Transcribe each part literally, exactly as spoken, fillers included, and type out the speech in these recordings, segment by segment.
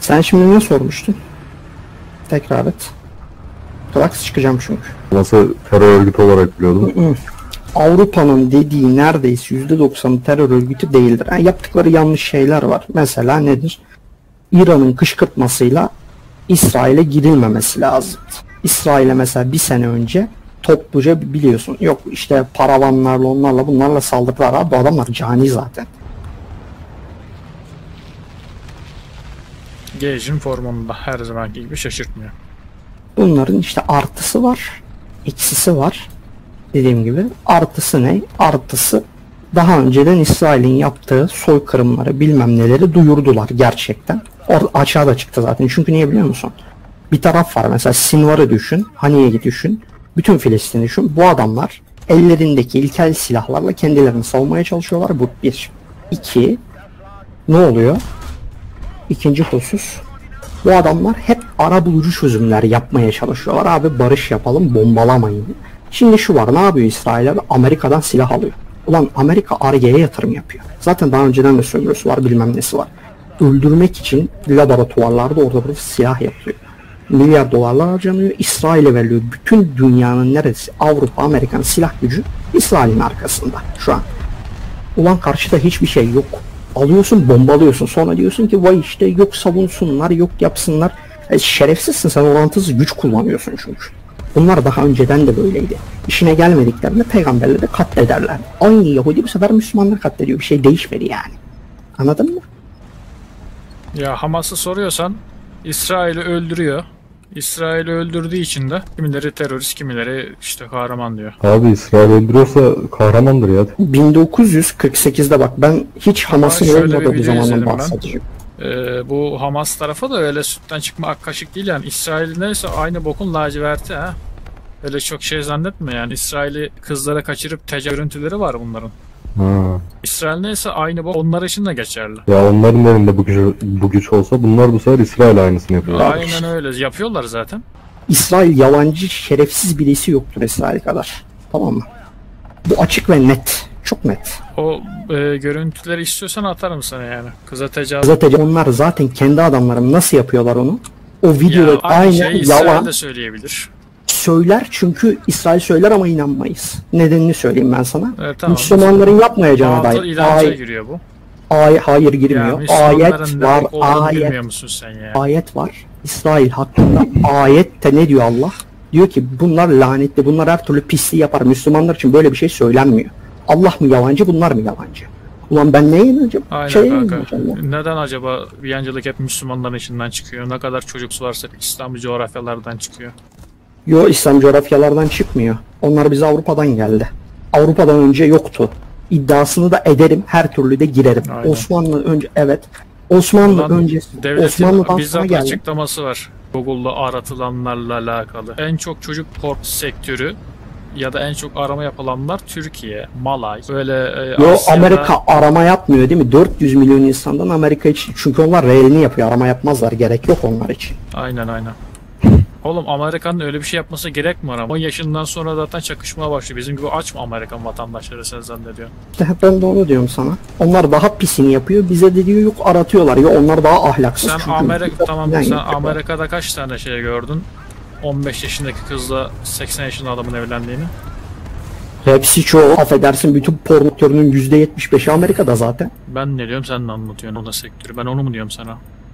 Sen şimdi ne sormuştun? Tekrar et. Trax çıkacağım çünkü. Nasıl terör örgütü olarak biliyordum. Avrupa'nın dediği neredeyse yüzde doksanı terör örgütü değildir. Yani yaptıkları yanlış şeyler var. Mesela nedir? İran'ın kışkırtmasıyla İsrail'e girilmemesi lazım. İsrail'e mesela bir sene önce topluca biliyorsun. Yok işte paravanlarla onlarla bunlarla saldırdılar. Abi bu adamlar cani zaten. Gage'in formunda her zamanki gibi şaşırtmıyor. Bunların işte artısı var, eksisi var. Dediğim gibi artısı ne? Artısı daha önceden İsrail'in yaptığı soykırımları bilmem neleri duyurdular gerçekten. Or aşağıda çıktı zaten. Çünkü niye biliyor musun? Bir taraf var mesela Sinvar'ı düşün, Haniye'yi düşün, bütün Filistin'i düşün. Bu adamlar ellerindeki ilkel silahlarla kendilerini savunmaya çalışıyorlar. Bu bir. İki. Ne oluyor? İkinci husus. Bu adamlar hep arabulucu çözümler yapmaya çalışıyorlar. Abi barış yapalım, bombalamayın. Şimdi şu var, ne yapıyor İsrail abi? Amerika'dan silah alıyor. Ulan Amerika Ar Ge'ye yatırım yapıyor. Zaten daha önceden de sömürüsü var, bilmem nesi var. Öldürmek için laboratuvarlarda orada burada silah yapıyor. Milyar dolarlar harcanıyor. İsrail'e veriliyor. Bütün dünyanın neresi? Avrupa, Amerikan silah gücü İsrail'in arkasında şu an. Ulan karşıda hiçbir şey yok. Alıyorsun, bombalıyorsun. Sonra diyorsun ki vay işte yok savunsunlar, yok yapsınlar. E, şerefsizsin sen, orantısız güç kullanıyorsun çünkü. Bunlar daha önceden de böyleydi. İşine gelmediklerinde peygamberleri katlederler. Aynı Yahudi bu sefer Müslümanlar katlediyor. Bir şey değişmedi yani. Anladın mı? Ya Hamas'ı soruyorsan İsrail'i öldürüyor. İsrail'i öldürdüğü için de kimileri terörist, kimileri işte kahraman diyor. Abi İsrail öldürüyorsa kahramandır ya. bin dokuz yüz kırk sekizde bak ben hiç Hamas'ın olmadığı bir zamandan bahsedeceğim. Ee, bu Hamas tarafı da öyle sütten çıkma ak kaşık değil yani. İsrail neyse aynı bokun laciverti ha. Öyle çok şey zannetme yani. İsrail'i kızlara kaçırıp tecavüz görüntüleri var bunların. Ha. İsrail neyse aynı bok onlar için de geçerli. Ya onların elinde bu güç, bu güç olsa bunlar bu sefer İsrail aynısını yapıyor. Aynen öyle yapıyorlar zaten. İsrail yalancı, şerefsiz birisi yoktur İsrail kadar. Tamam mı? Bu açık ve net. Çok net. O e, görüntüleri istiyorsan atarım sana yani. Kıza tecavüz. Zaten onlar zaten kendi adamlarım nasıl yapıyorlar onu? O videoda Ya, aynı aynı şey yalan İsrail de söyleyebilir. söyler çünkü İsrail söyler ama inanmayız. Nedenini söyleyeyim ben sana. Evet, tamam. Müslümanların yapmayacağına Batıl dair. ilaca Ay, giriyor bu. ay, hayır girmiyor. Ya, ayet var. Ayet, bilmiyor musun sen ya? ayet var. İsrail hakkında ayette ne diyor Allah? Diyor ki bunlar lanetli. Bunlar her türlü pisliği yapar. Müslümanlar için böyle bir şey söylenmiyor. Allah mı yalancı, bunlar mı yalancı? Ulan ben neye inanacağım? Aynen Şeye kanka. inanacağım. Neden acaba yancılık hep Müslümanların içinden çıkıyor? Ne kadar çocuksu varsa İslamcı coğrafyalardan çıkıyor. Yo, İslam coğrafyalardan çıkmıyor. Onlar bize Avrupa'dan geldi. Avrupa'dan önce yoktu. İddiasını da ederim, her türlü de girerim. Aynen. Osmanlı önce, evet. Osmanlı Ulan öncesi, devletin Osmanlı'dan sonra bizzat geldi. açıklaması var. Google'da aratılanlarla alakalı. En çok çocuk port sektörü ya da en çok arama yapılanlar Türkiye, Malay, böyle e, Yo, Asya'da... Amerika arama yapmıyor değil mi? dört yüz milyon insandan Amerika için. Çünkü onlar reelini yapıyor, arama yapmazlar. Gerek yok onlar için. Aynen aynen. Oğlum Amerika'nın öyle bir şey yapması gerek mi ama? on yaşından sonra zaten çakışmaya başlıyor. Bizim gibi aç mı Amerikan vatandaşları sen zannediyorsun? İşte ben de onu diyorum sana. Onlar daha pisini yapıyor. Bize de diyor yok aratıyorlar. Ya onlar daha ahlaksız. Sen çünkü Amerika tamam sen yapıyorlar. Amerika'da kaç tane şey gördün? on beş yaşındaki kızla seksen yaşında adamın evlendiğini. Hepsi çoğu. Affedersin bütün pornotörünün yüzde yetmiş beşi Amerika'da zaten. Ben ne diyorum sen ne anlatıyorsun o sektörü? Ben onu mu diyorum sana?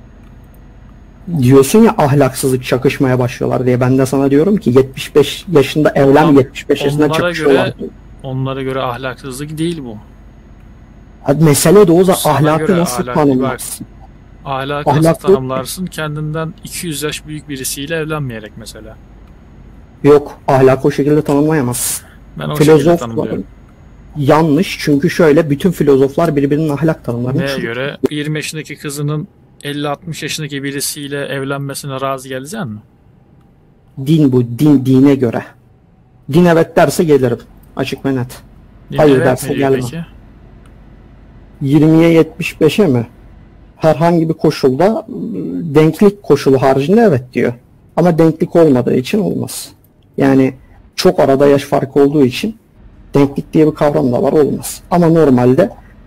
Diyorsun ya ahlaksızlık çakışmaya başlıyorlar diye. Ben de sana diyorum ki yetmiş beş yaşında evlen, Ondan- yetmiş beş yaşında onlara çakışıyorlar. göre- Onlara göre ahlaksızlık değil bu. Hadi mesele de o zaman Sana ahlakı göre nasıl ahlak- tanımlarsın? Ahlakı nasıl Ahlaklı- tanımlarsın? Kendinden iki yüz yaş büyük birisiyle evlenmeyerek mesela. Yok, ahlakı o şekilde tanımlayamazsın. Ben o şekilde Filozoflar tanımlıyorum. yanlış çünkü şöyle bütün filozoflar birbirinin ahlak tanımlarını Neye çünkü- göre? yirmi yaşındaki kızının elli altmış yaşındaki birisiyle evlenmesine razı geleceksin mi? Din bu, din dine göre. Din evet derse gelirim. Açık ve net. Din Hayır evet derse mi diyor gelme. peki? yirmiye yetmiş beşe mi? Herhangi bir koşulda ıı, denklik koşulu haricinde evet diyor. Ama denklik olmadığı için olmaz. Yani çok arada yaş farkı olduğu için denklik diye bir kavram da var, olmaz. Ama normalde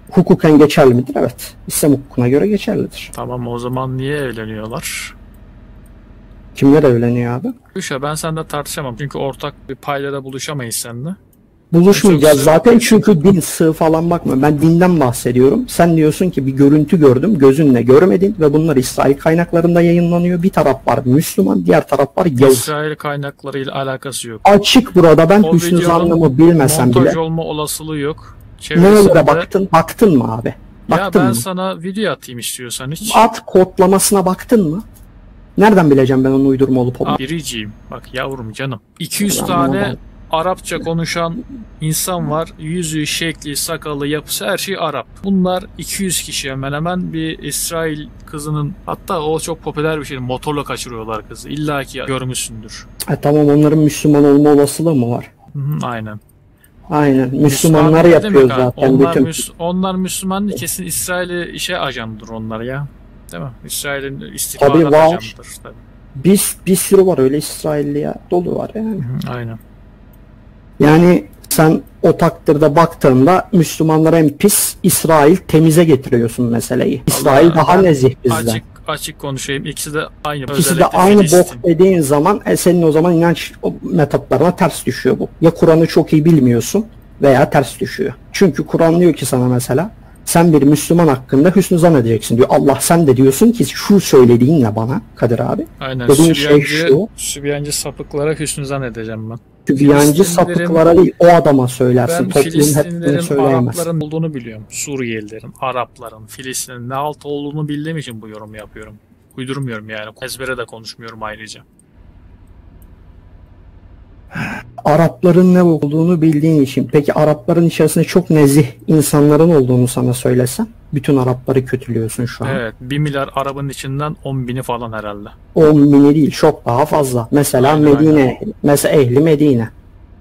hukuken geçerli midir? Evet. İslam hukukuna göre geçerlidir. Tamam, o zaman niye evleniyorlar? Kimler evleniyor abi? Gülşah, ben seninle tartışamam çünkü ortak bir paydada buluşamayız seninle. Buluşmayacağız Çok zaten çünkü din sığ falan bakma. Ben dinden bahsediyorum. Sen diyorsun ki bir görüntü gördüm, gözünle görmedin ve bunlar İsrail kaynaklarında yayınlanıyor. Bir taraf var Müslüman, diğer taraf var Yahudi. İsrail kaynaklarıyla alakası yok. Açık burada, ben O hüsnü videonun zannımı bilmesem montaj bile. olma olasılığı yok. Nerelere Çevresinde... baktın? Baktın mı abi? Ya Baktın ben mı? sana video atayım istiyorsan hiç. At kodlamasına baktın mı? Nereden bileceğim ben onun uydurma olup olmadığını? Biriciyim. Bak yavrum canım. iki yüz Ben tane bunu- Arapça konuşan insan var. Yüzü, şekli, sakalı, yapısı her şey Arap. Bunlar iki yüz kişi hemen hemen bir İsrail kızının, hatta o çok popüler bir şey. Motorla kaçırıyorlar kızı. İlla ki görmüşsündür. E tamam, onların Müslüman olma olasılığı mı var? Hı hı, aynen. Aynen. Müslümanlar Müslüman ne yapıyor demek abi? zaten Onlar, bütün. Müs- onlar Müslüman değil, kesin İsrail'i işe ajandır onlar ya. Değil mi? İsrail'in istihbarat Tabii var. ajanıdır. Tabii. Bir, bir sürü var öyle İsrailli ya. Dolu var yani. Hı, aynen. Yani sen o takdirde baktığında Müslümanları en pis, İsrail temize getiriyorsun meseleyi. İsrail Vallahi daha ben nezih bizden. Açık açık konuşayım. İkisi de aynı. İkisi de Özellikle aynı Filistin. bok dediğin zaman e, senin o zaman inanç metotlarına ters düşüyor bu. Ya Kur'an'ı çok iyi bilmiyorsun veya ters düşüyor. Çünkü Kur'an diyor ki sana mesela, sen bir Müslüman hakkında hüsnü zan edeceksin diyor. Allah, sen de diyorsun ki şu söylediğinle bana Kadir abi. Aynen. Dediğin şey Sübyancı, şu. Sübyancı sapıklara hüsnü zan edeceğim ben. Sübyancı Filistinlilerin- sapıklara değil, o adama söylersin. Ben Toplumun hepsini Filistinlilerin, söyleyemez. Arapların olduğunu biliyorum. Suriyelilerin, Arapların, Filistin'in ne alt olduğunu bildiğim için bu yorumu yapıyorum. Uydurmuyorum yani. Ezbere de konuşmuyorum ayrıca. Arapların ne olduğunu bildiğin için. Peki Arapların içerisinde çok nezih insanların olduğunu sana söylesem, bütün Arapları kötülüyorsun şu an. Evet. Bir milyar Arap'ın içinden on bini falan herhalde. on bini değil, çok daha fazla. Mesela Aynen, Medine aynen. ehli. Mesela ehli Medine.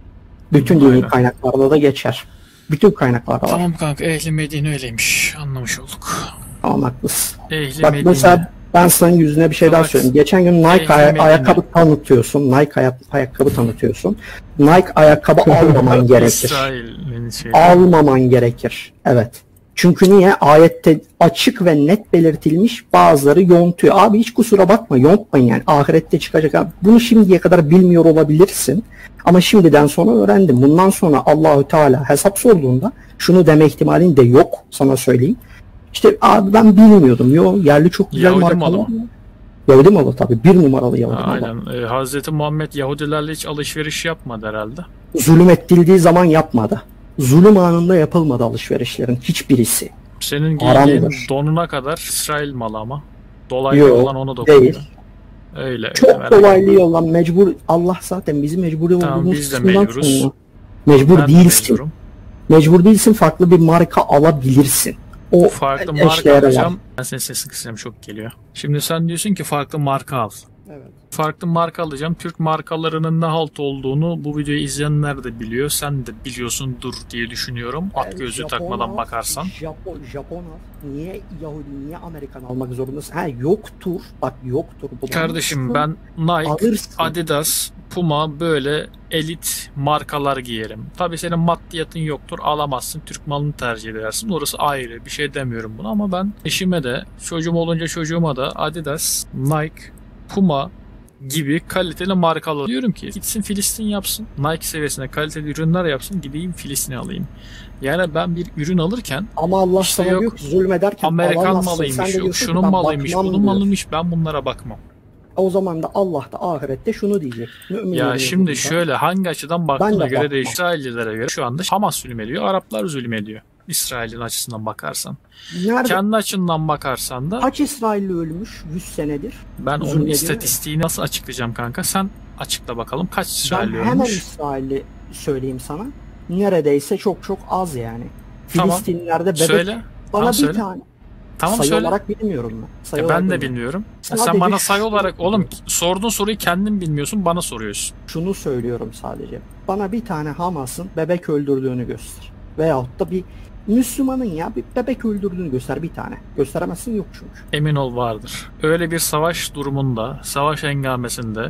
Bütün dini Aynen. kaynaklarda da geçer. Bütün kaynaklarda var. Tamam kanka, ehli Medine öyleymiş. Anlamış olduk. Tamam, haklısın. Ehli Bak Medine. mesela ben sana yüzüne bir şey daha Bak, söyleyeyim. Geçen gün Nike ehli aya- Medine. ayakkabı tanıtıyorsun. Nike aya- ayakkabı tanıtıyorsun. Nike ayakkabı almaman gerekir. İsrail'in şeyi. Almaman gerekir. Evet. Çünkü niye? Ayette açık ve net belirtilmiş, bazıları yontuyor. Abi hiç kusura bakma, yontmayın yani. Ahirette çıkacak. Abi, bunu şimdiye kadar bilmiyor olabilirsin. Ama şimdiden sonra öğrendim. Bundan sonra Allahü Teala hesap sorduğunda şunu deme ihtimalin de yok, sana söyleyeyim. İşte abi ben bilmiyordum. Yo, yerli çok güzel Yahudi markalar. malı var. Yahudi malı tabii. Bir numaralı Yahudi malı. Aynen. Ee, Hazreti Muhammed Yahudilerle hiç alışveriş yapmadı herhalde. Zulüm ettirildiği zaman yapmadı. Zulüm anında yapılmadı alışverişlerin hiçbirisi. Senin Haramdır. giydiğin donuna kadar İsrail malı ama. Dolaylı Yok, olan onu dokunuyor. değil. Öyle. Çok öyle, merak dolaylı etme. yoldan mecbur, Allah zaten bizi mecburi Tamam, olduğumuz biz de kısımdan mecburuz. sonra. Mecbur Ben de değilsin. mecburum. Mecbur değilsin, farklı bir marka alabilirsin. O Farklı marka eşdeğer var. alacağım. Ben senin sesin kısım çok geliyor. Şimdi sen diyorsun ki farklı marka al. Evet. Farklı marka alacağım. Türk markalarının ne halt olduğunu bu videoyu izleyenler de biliyor. Sen de biliyorsundur diye düşünüyorum. At Yani gözü Japon takmadan al, bakarsan. Japon, Japon al. Niye Yahudi, niye Amerikan almak zorundasın? Ha yoktur. Bak yoktur. Kardeşim Bulamazsın. ben Nike, Alırsın. Adidas, Puma böyle elit markalar giyerim. Tabii senin maddiyatın yoktur, alamazsın. Türk malını tercih edersin. Orası ayrı. Bir şey demiyorum buna ama ben eşime de, çocuğum olunca çocuğuma da Adidas, Nike, Puma gibi kaliteli markalar diyorum ki gitsin Filistin yapsın. Nike seviyesinde kaliteli ürünler yapsın. Gideyim Filistin'i alayım. Yani ben bir ürün alırken Ama Allah İşte sana yok, diyor ki zulmederken Amerikan alamazsın. Sen malıymış, de yok diyorsun ki şunun ben malıymış, bakmam bunun diyorsun. malıymış, ben bunlara bakmam. O zaman da Allah da ahirette şunu diyecek. Müminlerin Ya şimdi yanında, şöyle, hangi açıdan baktığına Ben de göre bakmam. değişiyor. İsraillilere göre şu anda Hamas zulmediyor, Araplar zulmediyor. İsrail'in açısından bakarsan. nerede, Kendi açından bakarsan da kaç İsrailli ölmüş yüz senedir? ben onun zulmediyor istatistiğini nasıl açıklayacağım kanka? Sen açıkla bakalım, kaç Ben İsrailli hemen ölmüş? İsrail'i söyleyeyim sana. Neredeyse çok çok az yani. Tamam. Filistinlerde bebek. Söyle. Bana Tamam, bir söyle. tane. Tamam sayı söyle. olarak bilmiyorum ben. Sayı Ya olarak ben de bilmiyorum. bilmiyorum. Ya Sadece sen bana sayı şu- olarak oğlum sorduğun soruyu kendin bilmiyorsun, bana soruyorsun. Şunu söylüyorum sadece. Bana bir tane Hamas'ın bebek öldürdüğünü göster. Veyahut da bir Müslümanın ya bir bebek öldürdüğünü göster bir tane. Gösteremezsin, yok çünkü. Emin ol vardır. Öyle bir savaş durumunda, savaş hengamesinde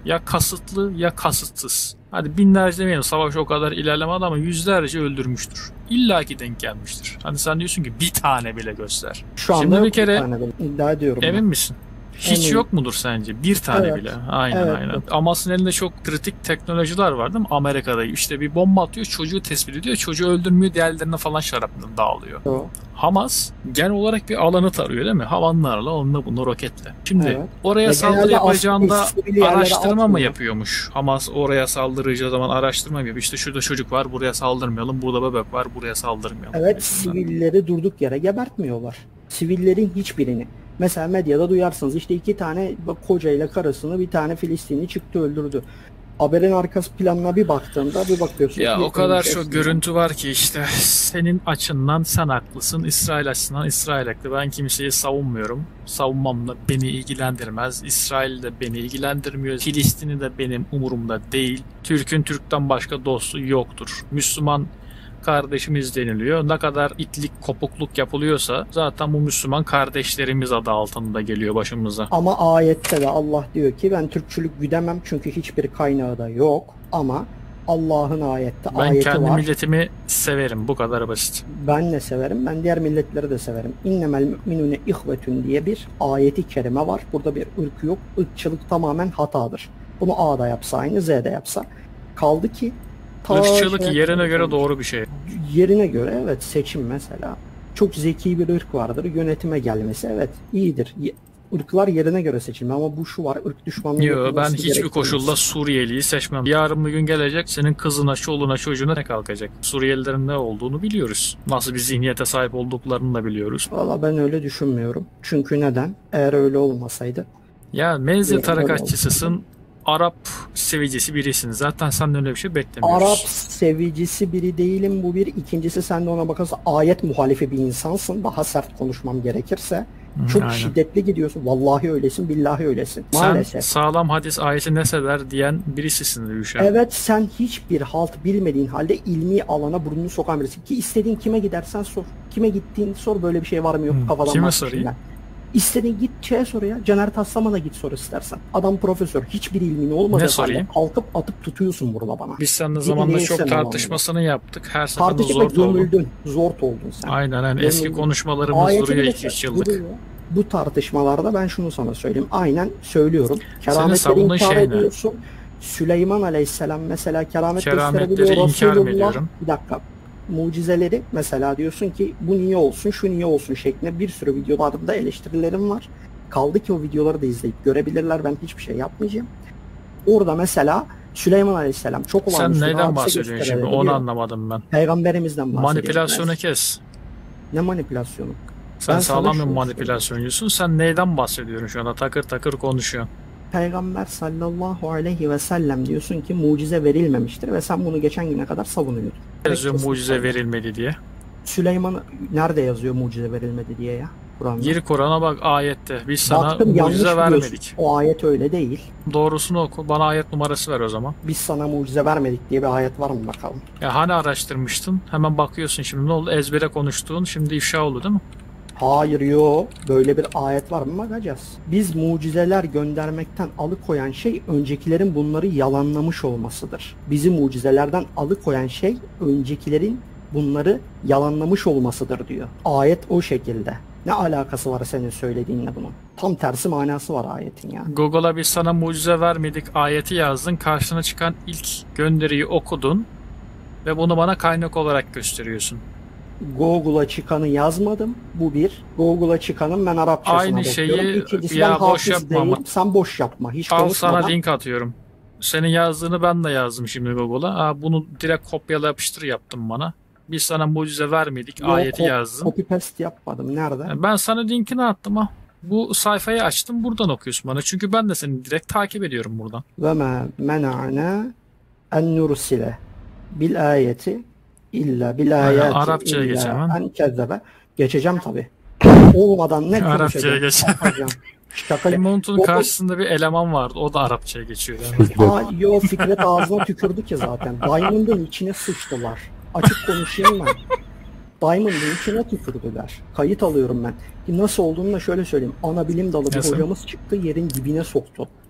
Ya kasıtlı ya kasıtsız. Hadi binlerce demeyelim, savaş o kadar ilerlemedi ama yüzlerce öldürmüştür. İlla ki denk gelmiştir. Hani sen diyorsun ki bir tane bile göster. Şu anda Şimdi yok bir kere tane böyle, iddia ediyorum. emin ben. misin? Hiç Eminim. yok mudur sence? Bir tane Evet. bile. Aynen Evet, aynen. evet. Hamas'ın elinde çok kritik teknolojiler var değil mi? Amerika'da işte bir bomba atıyor, çocuğu tespit ediyor, çocuğu öldürmüyor, diğerlerine falan şarapla dağılıyor. O. Hamas genel olarak bir alanı tarıyor değil mi? Havanlarla, onunla bunu roketle. Şimdi Evet. oraya Ve saldırı genelde yapacağında askeri sivil yerlere araştırma mı atmıyor. yapıyormuş? Hamas oraya saldıracağı zaman araştırma mı yapıyor? İşte şurada çocuk var, buraya saldırmayalım. Burada bebek var, buraya saldırmayalım. Evet, Mesela. sivilleri durduk yere gebertmiyorlar. Sivillerin hiçbirini. Mesela medyada duyarsınız işte iki tane kocayla karısını, bir tane Filistinli çıktı öldürdü. Haberin arkası planına bir baktığında bir bakıyorsun. Ya ki o kadar ülke çok aslında- görüntü var ki işte senin açından sen haklısın, İsrail açısından İsrail haklı. Ben kimseyi savunmuyorum. Savunmam da beni ilgilendirmez. İsrail de beni ilgilendirmiyor. Filistin'i de benim umurumda değil. Türk'ün Türk'ten başka dostu yoktur. Müslüman kardeşimiz deniliyor. Ne kadar itlik, kopukluk yapılıyorsa zaten bu Müslüman kardeşlerimiz adı altında geliyor başımıza. Ama ayette de Allah diyor ki ben Türkçülük güdemem çünkü hiçbir kaynağı da yok. Ama Allah'ın ayette Ben ayeti kendi var. milletimi severim. Bu kadar basit. Ben de severim. Ben diğer milletleri de severim. İnnemel müminune ihvetün diye bir ayeti kerime var. Burada bir ırk yok. Irkçılık tamamen hatadır. Bunu A da yapsa aynı, Z de yapsa. Kaldı ki ta Irkçılık şey- yerine göre doğru bir şey. Yerine göre evet, seçim mesela. Çok zeki bir ırk vardır. Yönetime gelmesi evet iyidir. Ye- Irklar yerine göre seçilme ama bu şu var, ırk düşmanlığı Yo, ben yapılması hiçbir gerektiğimiz. koşulda Suriyeliyi seçmem. Yarın bir gün gelecek, senin kızına, çoluğuna, çocuğuna ne kalkacak? Suriyelilerin ne olduğunu biliyoruz. Nasıl bir zihniyete sahip olduklarını da biliyoruz. Valla ben öyle düşünmüyorum. Çünkü neden? Eğer öyle olmasaydı. Ya menzil Yok, öyle tarikatçısısın, Arap sevicisi birisin. Zaten sen öyle bir şey beklemiyoruz. Arap sevicisi biri değilim, bu bir. İkincisi sen de ona bakarsan ayet muhalifi bir insansın. Daha sert konuşmam gerekirse. Hı, Çok aynen. şiddetli gidiyorsun. Vallahi öylesin, billahi öylesin. Sen Maalesef. sağlam hadis ayeti neseder diyen birisisin Rüşen. Evet, sen hiçbir halt bilmediğin halde ilmi alana burnunu sokan birisi. Ki istediğin kime gidersen sor. Kime gittiğini sor, böyle bir şey var mı yok Hı, kafadan kime bak sorayım? içinden. İstediğin git şeye sor ya. Caner Taslaman'a git sor istersen. Adam profesör. Hiçbir ilmin olmadığı Ne halde sorayım? kalkıp atıp tutuyorsun burada bana. Biz seninle Dini zamanla değilsen çok o tartışmasını yaptık. Her seferinde Tartışıp zor da oldu. gömüldün. Zort oldun sen. Aynen yani eski Gömüldün. konuşmalarımız Ayeti duruyor bile iki üç yıllık. duruyor. Bu tartışmalarda ben şunu sana söyleyeyim. Aynen söylüyorum. Senin Kerametleri savunduğun inkar şey ne? ediyorsun. Süleyman Aleyhisselam mesela keramet Kerametleri gösterebiliyor. inkar mı Resulullah- ediyorum? Bir dakika. Mucizeleri mesela diyorsun ki bu niye olsun, şu niye olsun şeklinde bir sürü videolarda eleştirilerim var. Kaldı ki o videoları da izleyip görebilirler. Ben hiçbir şey yapmayacağım. Orada mesela Süleyman Aleyhisselam çok Sen olağanüstü neyden hadise bahsediyorsun şimdi? gösterebiliyor. Onu anlamadım ben. Peygamberimizden bahsediyorum. Manipülasyonu Ben- kes. Ne manipülasyonu? Sen Ben sana sağlam bir şunu manipülasyoncusun. Sen neyden bahsediyorsun şu anda? Takır takır konuşuyorsun. Peygamber sallallahu aleyhi ve sellem diyorsun ki mucize verilmemiştir ve sen bunu geçen güne kadar savunuyordun. Yazıyor mucize verilmedi diye. Süleyman nerede yazıyor mucize verilmedi diye ya Kur'an'da? Gir Kur'an'a bak ayette. Biz sana Baktım, yanlış mucize biliyorsun. vermedik. O ayet öyle değil. Doğrusunu oku. Bana ayet numarası ver o zaman. Biz sana mucize vermedik diye bir ayet var mı bakalım? Ya hani araştırmıştın? Hemen bakıyorsun şimdi. Ne oldu? Ezbere konuştuğun şimdi ifşa oldu değil mi? Hayır, yo, böyle bir ayet var mı bakacağız. Biz mucizeler göndermekten alıkoyan şey öncekilerin bunları yalanlamış olmasıdır. Bizi mucizelerden alıkoyan şey öncekilerin bunları yalanlamış olmasıdır diyor. Ayet o şekilde. Ne alakası var senin söylediğinle bunun? Tam tersi manası var ayetin ya. Google'a biz sana mucize vermedik ayeti yazdın. Karşına çıkan ilk gönderiyi okudun. Ve bunu bana kaynak olarak gösteriyorsun. Google'a çıkanı yazmadım. Bu bir. Google'a çıkanın ben Arapçasına Aynı bakıyorum. şeyi İkincisi ya ben boş hafız yapma değilim. ama. Sen boş yapma. Hiç Al konuşmadan. sana link atıyorum. Senin yazdığını ben de yazdım şimdi Google'a. Aa, bunu direkt kopyala yapıştır yaptım bana. Biz sana mucize vermedik Yo, ayeti kop- yazdım. Copy paste yapmadım. Nerede? Yani ben sana linkini attım ha. Bu sayfayı açtım buradan okuyorsun bana. Çünkü ben de seni direkt takip ediyorum buradan. Ve ma mena'na en nursile bil ayeti illa bil ayati Arapçaya illa geç hemen. en kezzebe. Geçeceğim tabi. Olmadan ne Arapçaya konuşacağım? geç. Bakacağım. Şaka. Limon'un O- karşısında bir eleman vardı. O da Arapçaya geçiyor. Yani. Aa, yo, Fikret ağzına tükürdü ki zaten. Diamond'ın içine sıçtılar. Açık konuşayım ben. Diamond'ın içine tükürdüler. Kayıt alıyorum ben. Nasıl olduğunu da şöyle söyleyeyim. Ana bilim dalı bir Nasıl? hocamız çıktı, yerin dibine soktu.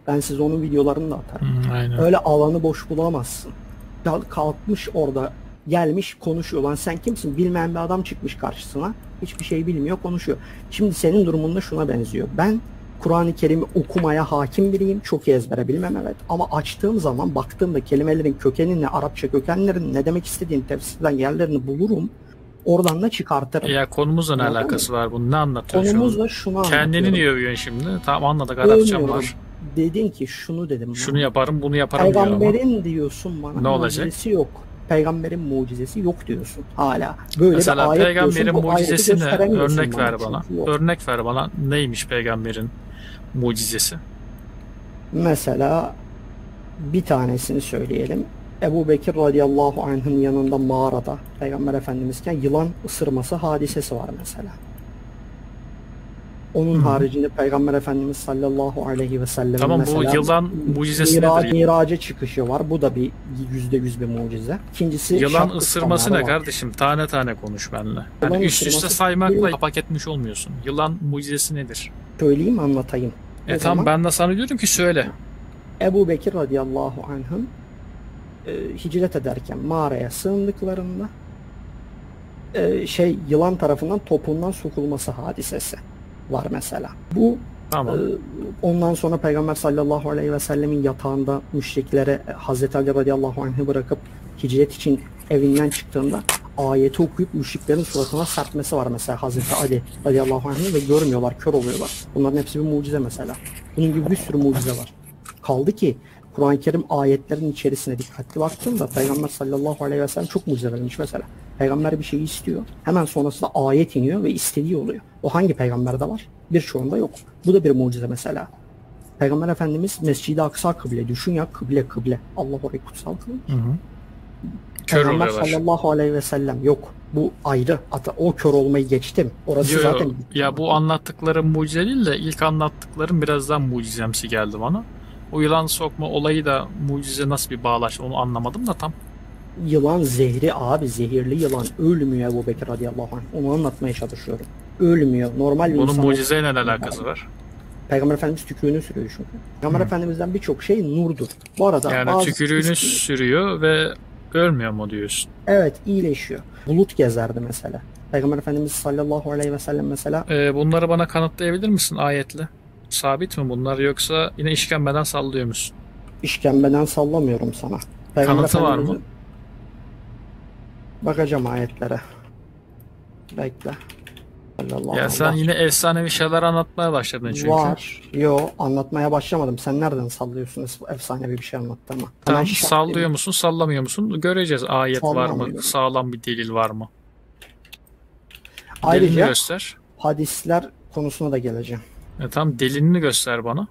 Ben size onun videolarını da atarım. Hmm, aynen. Öyle alanı boş bulamazsın. Kalkmış orada gelmiş konuşuyor. Lan sen kimsin? Bilmeyen bir adam çıkmış karşısına. Hiçbir şey bilmiyor, konuşuyor. Şimdi senin durumunda şuna benziyor. Ben Kur'an-ı Kerim'i okumaya hakim biriyim. Çok iyi ezbere bilmem, evet. Ama açtığım zaman baktığımda kelimelerin kökenini, Arapça kökenlerin ne demek istediğini, tefsirden yerlerini bulurum. Oradan da çıkartırım. Ya konumuzla ne Anladın alakası mı? var bunun? Ne anlatıyorsun şu Konumuzla an? şunu anlatıyorum. Kendini niye övüyorsun şimdi? Tamam anladık, Arapçam Övmüyorum. var. Dedin ki şunu dedim. Şunu yaparım, bunu yaparım diyor ama. Peygamberin diyorsun bana. Ne olacak? Mucizesi yok. Peygamberin mucizesi yok diyorsun hala. Böyle Mesela bir ayet peygamberin diyorsun, bu ayeti mucizesini gösteremiyorsun örnek ver bana. çünkü yok. Örnek ver bana. Neymiş peygamberin mucizesi? Mesela bir tanesini söyleyelim. Ebu Bekir radıyallahu anh'ın yanında mağarada Peygamber Efendimizken yılan ısırması hadisesi var mesela. Onun Hı. haricinde Peygamber Efendimiz sallallahu aleyhi ve sellem Tamam, mesela bu yılan mucizesi Mirac, nedir? Miraca çıkışı var. Bu da bir yüzde yüz bir mucize. İkincisi Yılan şakkı ısırması damarı ne var. kardeşim? Tane tane konuş benimle. Yılan Yani üst üste ısırması- saymakla kapak etmiş olmuyorsun. Yılan mucizesi nedir? Söyleyeyim, anlatayım. E O tamam, zaman ben de sana diyorum ki söyle. Ebu Bekir radıyallahu anh'ın e, hicret ederken mağaraya sığındıklarında e, şey yılan tarafından topuğundan sokulması hadisesi var mesela. Bu Tamam. e, ondan sonra Peygamber sallallahu aleyhi ve sellemin yatağında müşriklere e, Hazreti Ali radıyallahu anh'ı bırakıp hicret için evinden çıktığında ayeti okuyup müşriklerin suratına serpmesi var mesela Hazreti Ali radıyallahu anh'ı ve görmüyorlar, kör oluyorlar. Bunların hepsi bir mucize mesela. Bunun gibi bir sürü mucize var. Kaldı ki Kur'an-ı Kerim ayetlerin içerisine dikkatli baktığımda Peygamber sallallahu aleyhi ve sellem çok mucize verilmiş mesela. Peygamber bir şeyi istiyor. Hemen sonrasında ayet iniyor ve istediği oluyor. O hangi peygamberde var? Birçoğunda yok. Bu da bir mucize mesela. Peygamber Efendimiz Mescid-i Aksa kıble. Düşün ya, kıble kıble. Allah orayı kutsal kılmış. Hı hı. Kör Peygamber oluyorlar. sallallahu aleyhi ve sellem yok. Bu ayrı. Hatta o kör olmayı geçtim. Orası Yo, yo. zaten... Ya bu anlattıklarım mucize değil de ilk anlattıklarım birazdan mucizemsi geldi bana. O yılan sokma olayı da mucize nasıl bir bağlaç onu anlamadım da tam. Yılan zehri abi, zehirli yılan ölmüyor Ebu Bekir radıyallahu anh. Onu anlatmaya çalışıyorum. Ölmüyor. Normal bir Bunun insan. mucizeyle ne alakası var? Peygamber Efendimiz tükürüğünü sürüyor çünkü. Peygamber Hı. Efendimiz'den birçok şey nurdur. Bu arada Yani bazı tükürüğünü ismi- sürüyor ve ölmüyor mu diyorsun? evet, iyileşiyor. Bulut gezerdi mesela. Peygamber Efendimiz sallallahu aleyhi ve sellem mesela Ee, bunları bana kanıtlayabilir misin ayetle? Sabit mi bunlar yoksa yine işkembeden sallıyor musun? işkembeden sallamıyorum sana. Peygamber Kanıtı var Efendimiz'in- mı? Bakacağım ayetlere. Bekle. Allah Ya sen Allah. yine efsanevi şeyler anlatmaya başladın çünkü. Var. Yo, anlatmaya başlamadım. Sen nereden sallıyorsun efsanevi bir şey anlattığıma? Tamam, Hemen şak sallıyor dedim. musun sallamıyor musun? Göreceğiz, ayet var mı? Sallamıyorum. Sağlam bir delil var mı? Delilini Ayrıca göster. hadisler konusuna da geleceğim. E tamam, delilini göster bana.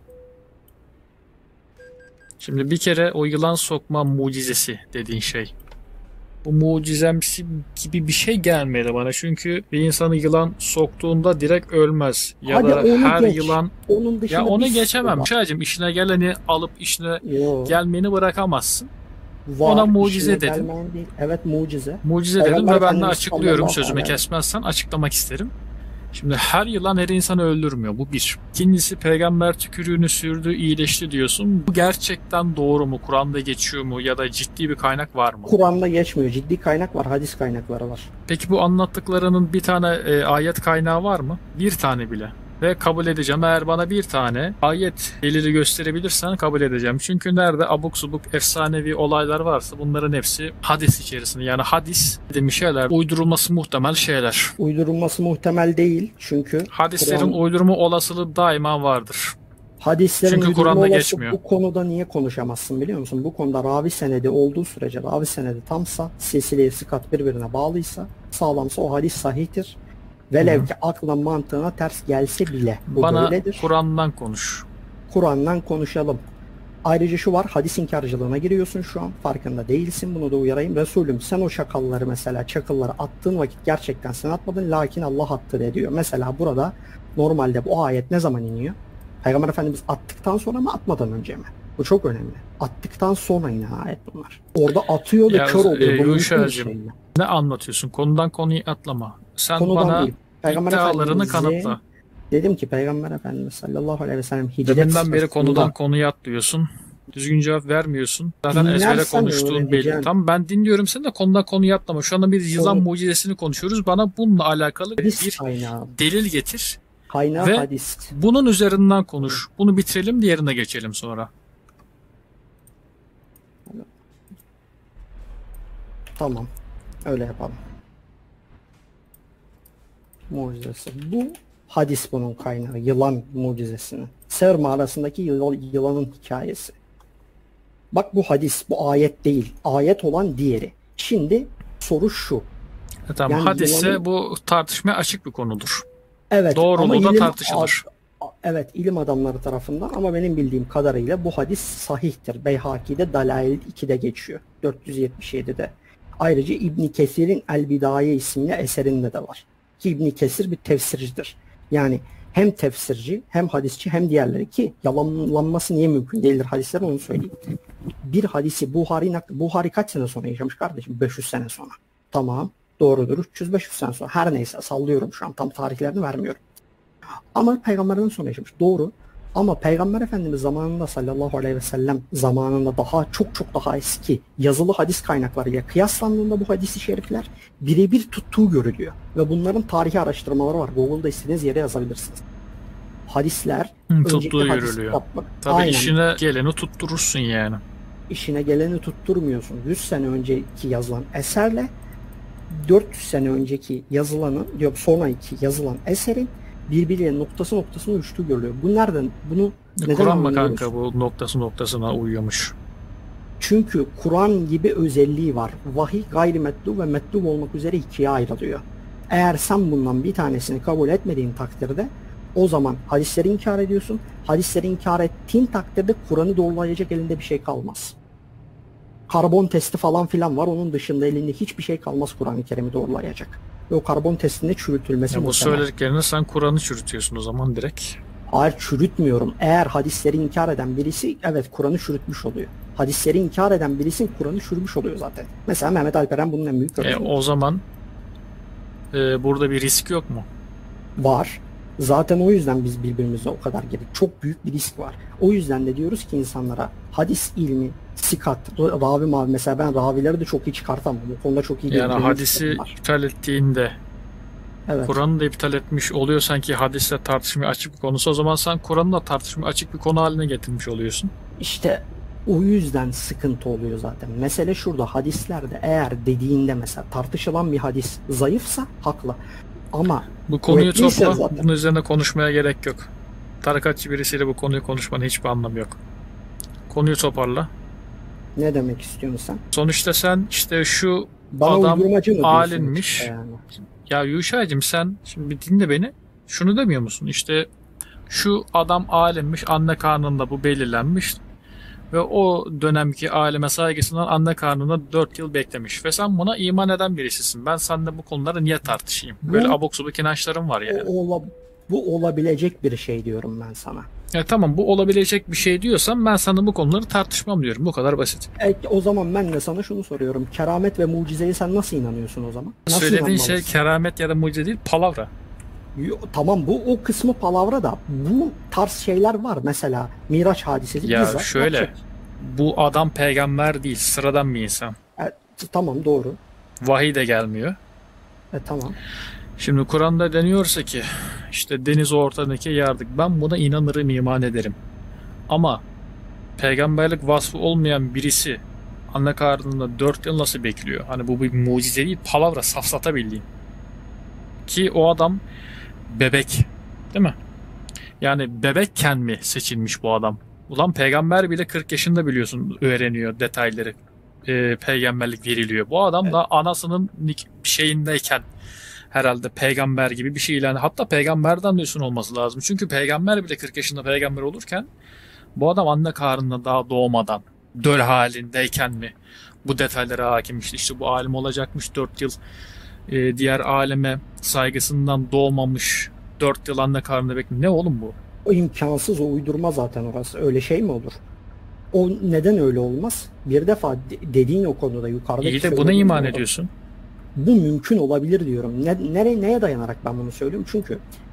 Şimdi bir kere o yılan sokma mucizesi dediğin şey. Bu mucizemsi gibi bir şey gelmedi bana. Çünkü bir insanı yılan soktuğunda direkt ölmez. Ya Hadi da onu her geç. yılan... Onun dışında Ya onu bir geçemem. sürü var. Şahacığım, işine geleni alıp işine Yo, gelmeni bırakamazsın. var. ona mucize İşine dedim. gelmeyen değil. Evet, mucize. Mucize dedim Peygamber ve ben de Efendimiz açıklıyorum. sallallahu Sözümü aleyhi ve kesmezsen açıklamak isterim. Şimdi her yılan her insanı öldürmüyor. Bu bir. İkincisi, peygamber tükürüğünü sürdü, iyileşti diyorsun. Bu gerçekten doğru mu? Kur'an'da geçiyor mu? Ya da ciddi bir kaynak var mı? Kur'an'da geçmiyor. Ciddi kaynak var. Hadis kaynakları var. Peki bu anlattıklarının bir tane e, ayet kaynağı var mı? Bir tane bile. Ve kabul edeceğim. Eğer bana bir tane ayet delili gösterebilirsen kabul edeceğim. Çünkü nerede abuk subuk efsanevi olaylar varsa bunların hepsi hadis içerisinde. Yani hadis dediğim şeyler uydurulması muhtemel şeyler. Uydurulması muhtemel değil. Çünkü Hadislerin Kur'an- uydurma olasılığı daima vardır. hadislerin Çünkü uydurma Kur'an'da olası geçmiyor. bu konuda niye konuşamazsın biliyor musun? Bu konuda ravi senedi olduğu sürece, ravi senedi tamsa, silsile-i sıkat birbirine bağlıysa, sağlamsa o hadis sahihtir. Velev Hı hı. ki aklına mantığına ters gelse bile bu Bana böyledir. Kur'an'dan konuş. Kur'an'dan konuşalım. Ayrıca şu var, hadis inkarcılığına giriyorsun şu an. Farkında değilsin, bunu da uyarayım. Resulüm sen o şakalları mesela, çakılları attığın vakit gerçekten sen atmadın, lakin Allah attı de diyor. Mesela burada normalde bu ayet ne zaman iniyor? Peygamber Efendimiz attıktan sonra mı, atmadan önce mi? Bu çok önemli. Attıktan sonra inen ayet bunlar. Orada atıyor ve Ya, kör oluyor. e, Bu mümkün bir Yuşa'cığım, şey mi? Ne anlatıyorsun? Konudan konuyu atlama. Sen Konudan bana değil. Peygamber iddialarını Efendimiz'e kanıtla. Dedim ki Peygamber Efendimiz sallallahu aleyhi ve sellem hicret Deminden beri sırasında- konudan konuya atlıyorsun. Düzgün cevap vermiyorsun. Zaten ezbere Dinlersen konuştuğun belli. öğreneceksin. Tamam, ben dinliyorum seni de konudan konuya atlama. Şu anda bir yılan Sorun- mucizesini konuşuyoruz. Bana bununla alakalı hadis bir kaynağı. delil getir. Kaynağı Ve- hadis. Bunun üzerinden konuş. Bunu bitirelim, diğerine geçelim sonra. Tamam. Öyle yapalım. Mucizesi. Bu hadis bunun kaynağı. Yılan mucizesinin. Sığır mağarasındaki yılan, yılanın hikayesi. Bak bu hadis. Bu ayet değil. Ayet olan diğeri. Şimdi soru şu. E tamam, Yani hadisse yılanın- bu tartışmaya açık bir konudur. Evet. Doğruluğu ama da ilim- tartışılır. a- a- Evet, ilim adamları tarafından, ama benim bildiğim kadarıyla bu hadis sahihtir. Beyhaki'de Dalail iki'de geçiyor. dört yüz yetmiş yedi'de. Ayrıca İbn Kesir'in El Bidaye isimli eserinde de var. Ki İbn Kesir bir tefsircidir. Yani hem tefsirci, hem hadisçi, hem diğerleri, ki yalanlanması niye mümkün değildir hadislerin, onu söyleyeyim. Bir hadisi Buhari, nak- Buhari kaç sene sonra yaşamış kardeşim? beş yüz sene sonra. Tamam, doğrudur. üç yüz beş yüz sene sonra. Her neyse, sallıyorum şu an, tam tarihlerini vermiyorum. Ama peygamberden sonra yaşamış. Doğru. Ama Peygamber Efendimiz zamanında sallallahu aleyhi ve sellem zamanında daha çok çok daha eski yazılı hadis kaynaklarıyla kıyaslandığında bu hadis-i şerifler birebir tuttuğu görülüyor. Ve bunların tarihi araştırmaları var. Google'da istediğiniz yere yazabilirsiniz. Hadisler Hı, önceki tuttuğu hadis görülüyor. kitapları- Tabii Aynen. işine geleni tutturursun yani. İşine geleni tutturmuyorsun. yüz sene önceki yazılan eserle dört yüz sene önceki yazılanın, diyor sonraki yazılan eserin birbiriyle noktası noktasına uyuştuğu görülüyor. Bu nereden? Bunu neden Kur'an mı anlıyoruz? kanka bu noktası noktasına uyuyormuş? Çünkü Kur'an gibi özelliği var. Vahiy gayrimetlu ve metlu olmak üzere ikiye ayrılıyor. Eğer sen bundan bir tanesini kabul etmediğin takdirde o zaman hadisleri inkar ediyorsun. Hadisleri inkar ettiğin takdirde Kur'an'ı doğrulayacak elinde bir şey kalmaz. Karbon testi falan filan var. Onun dışında elinde hiçbir şey kalmaz Kur'an-ı Kerim'i doğrulayacak. Ve o karbon testinde çürütülmesi Ya bu muhtemel. söylediklerini sen Kur'an'ı çürütüyorsun o zaman direkt. Hayır, çürütmüyorum. Eğer hadisleri inkar eden birisi, evet, Kur'an'ı çürütmüş oluyor. Hadisleri inkar eden birisi Kur'an'ı çürümüş oluyor zaten. Mesela Mehmet Alperen bunun en büyük E, örneği. o zaman e, burada bir risk yok mu? Var. Zaten o yüzden biz birbirimize o kadar girdik. Çok büyük bir risk var. O yüzden de diyoruz ki insanlara hadis ilmi, sikat, ravi mavi, mesela ben ravileri de çok iyi çıkartamam. Bu konuda çok iyi Yani değilim. hadisi Benim var. iptal ettiğinde Evet. Kur'an'ı da iptal etmiş oluyorsan ki hadisle tartışmaya açık bir konusu, o zaman sen Kur'an'ı da tartışmaya açık bir konu haline getirmiş oluyorsun. İşte o yüzden sıkıntı oluyor zaten. Mesele şurada, hadislerde eğer dediğinde mesela tartışılan bir hadis zayıfsa haklı. Ama Bu konuyu kuvvetliyse topla, zaten. bunun üzerine konuşmaya gerek yok. Tarikatçı birisiyle bu konuyu konuşmanın hiçbir anlamı yok. Konuyu toparla. Ne demek istiyorsun sen? Sonuçta sen işte şu Bana adam uydurmacı mı diyorsun alinmiş. işte yani? Ya Yuşa'cığım, sen şimdi bir dinle beni. Şunu demiyor musun? İşte şu adam alimmiş, anne karnında bu belirlenmiş ve o dönemki alime saygısından anne karnında dört yıl beklemiş ve sen buna iman eden birisisin. Ben seninle bu konuları niye tartışayım? Böyle Bu- abuk subuk inançlarım var yani. O, ola- bu olabilecek bir şey diyorum ben sana. Ya tamam, bu olabilecek bir şey diyorsan ben sana bu konuları tartışmam diyorum. Bu kadar basit. E, o zaman ben de sana şunu soruyorum. Keramet ve mucizeye sen nasıl inanıyorsun o zaman? Nasıl Söylediğin şey inanmalısın? keramet ya da mucize değil, palavra. Yo, tamam, bu o kısmı palavra da bu tarz şeyler var. Mesela Miraç hadisesi. Ya bizzat şöyle, gerçek. bu adam peygamber değil, sıradan bir insan. E, tamam, doğru. Vahiy de gelmiyor. E, tamam. Şimdi Kur'an'da deniyorsa ki işte deniz ortadaki yardık, ben buna inanırım, iman ederim. Ama peygamberlik vasfı olmayan birisi anne karnında dört yıl nasıl bekliyor? Hani bu bir mucize değil, palavra, safsata bildiğin. Ki o adam bebek, değil mi? Yani bebekken mi seçilmiş bu adam? Ulan peygamber bile kırk yaşında biliyorsun öğreniyor detayları. Ee, peygamberlik veriliyor. Bu adam da anasının nik- şeyindeyken herhalde peygamber gibi bir şey ilan. Hatta peygamberden de üstün olması lazım. Çünkü peygamber bile kırk yaşında peygamber olurken bu adam anne karnında daha doğmadan döl halindeyken mi bu detaylara hakimmiş? İşte bu alim olacakmış dört yıl, e, diğer aleme saygısından doğmamış, dört yıl anne karnında bekliyor. Ne oğlum bu? O imkansız, o uydurma zaten orası. Öyle şey mi olur? O neden öyle olmaz? Bir defa de- dediğin o konuda yukarıdaki İyi de buna söylediğin iman konuda- ediyorsun. Bu mümkün olabilir diyorum. Ne, nereye, neye dayanarak ben bunu söylüyorum? Çünkü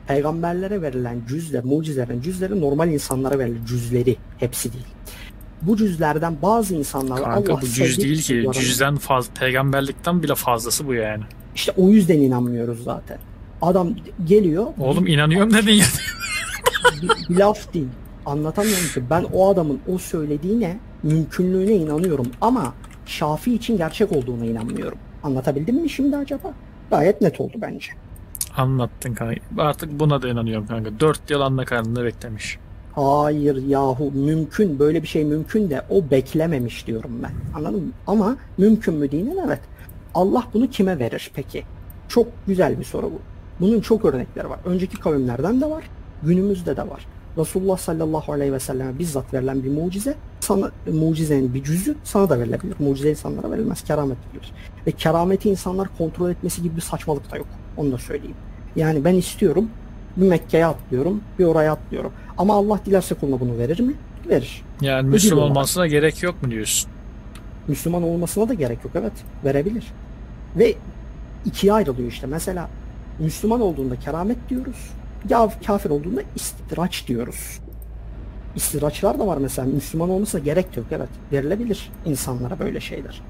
Peygamberlere verilen cüzle, mucizelerin cüzleri normal insanlara verilen cüzleri. Hepsi değil. Bu cüzlerden bazı insanlar Kanka Allah bu cüz değil ki. kullarına- Cüzden fazla, peygamberlikten bile fazlası bu yani. İşte o yüzden inanmıyoruz zaten. Adam geliyor. Oğlum inanıyorum dedin ya. bir, bir laf değil. Anlatamıyorum ki. Ben o adamın o söylediğine, mümkünlüğüne inanıyorum ama Şafii için gerçek olduğuna inanmıyorum. Anlatabildim mi şimdi acaba? Gayet net oldu bence. Anlattın kanka. Artık buna da inanıyorum kanka. Dört yıl anne karnında beklemiş. Hayır yahu, mümkün, böyle bir şey mümkün de o beklememiş diyorum ben. Anladın mı? Ama mümkün mü dinin, evet. Allah bunu kime verir peki? Çok güzel bir soru bu. Bunun çok örnekleri var. Önceki kavimlerden de var. Günümüzde de var. Resulullah sallallahu aleyhi ve selleme bizzat verilen bir mucize, sana mucizenin bir cüzü sana da verilebilir. Mucize insanlara verilmez, keramet verilir. Ve kerameti insanlar kontrol etmesi gibi bir saçmalık da yok. Onu da söyleyeyim. Yani ben istiyorum, bir Mekke'ye atlıyorum, bir oraya atlıyorum. Ama Allah dilerse kuluna bunu verir mi? Verir. Yani Ödül Müslüman olarak. olmasına gerek yok mu diyorsun? Müslüman olmasına da gerek yok, evet. Verebilir. Ve ikiye ayrılıyor işte. Mesela Müslüman olduğunda keramet diyoruz. Ya kafir olduğunda istidraç diyoruz. İstidraçlar da var mesela. Müslüman olmasına gerek yok, evet. Verilebilir insanlara böyle şeyler.